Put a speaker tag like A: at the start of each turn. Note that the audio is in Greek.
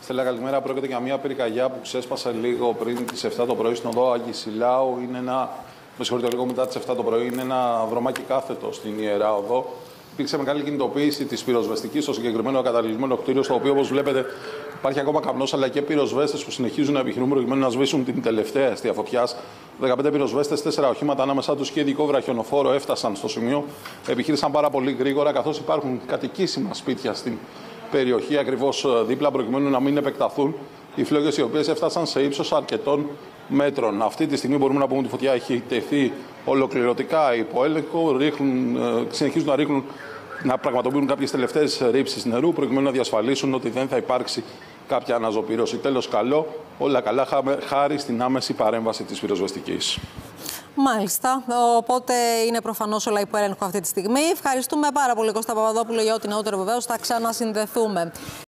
A: Στέλλα, καλημέρα. Πρόκειται για μια πυρκαγιά που ξέσπασε λίγο πριν τις 7 το πρωί στην οδό Αγισιλάου. Είναι ένα, με συγχωρείτε, λίγο μετά τις 7 το πρωί. Είναι ένα δρομάκι κάθετο στην Ιερά Οδό. Υπήρξε μεγάλη κινητοποίηση της πυροσβεστικής στο συγκεκριμένο εγκαταλειμμένο κτίριο, στο οποίο, όπως βλέπετε, υπάρχει ακόμα καπνός, αλλά και πυροσβέστες που συνεχίζουν να επιχειρούν προκειμένου να σβήσουν την τελευταία αιστεία φωτιάς. 15 πυροσβέστες, 4 οχήματα, ανάμεσά τους και ειδικό βραχιονοφόρο, έφτασαν στο σημείο. Επιχείρησαν πάρα πολύ γρήγορα, καθώς υπάρχουν κατοικήσιμα σπίτια στην περιοχή ακριβώς δίπλα, προκειμένου να μην επεκταθούν οι φλόγες, οι οποίες έφτασαν σε ύψος αρκετών μέτρων. Αυτή τη στιγμή μπορούμε να πούμε ότι η φωτιά έχει τεθεί ολοκληρωτικά υπό έλεγχο. Συνεχίζουν να ρίχνουν, να πραγματοποιούν κάποιες τελευταίες ρήψεις νερού, προκειμένου να διασφαλίσουν ότι δεν θα υπάρξει κάποια αναζωπήρωση. Τέλος, καλό, όλα καλά, χάρη στην άμεση παρέμβαση της πυροσβεστικής.
B: Μάλιστα. Οπότε είναι προφανώς όλα υπό έλεγχο αυτή τη στιγμή. Ευχαριστούμε πάρα πολύ, Κώστα Παπαδόπουλο, για ό,τι νεότερο. Βεβαίως θα ξανασυνδεθούμε.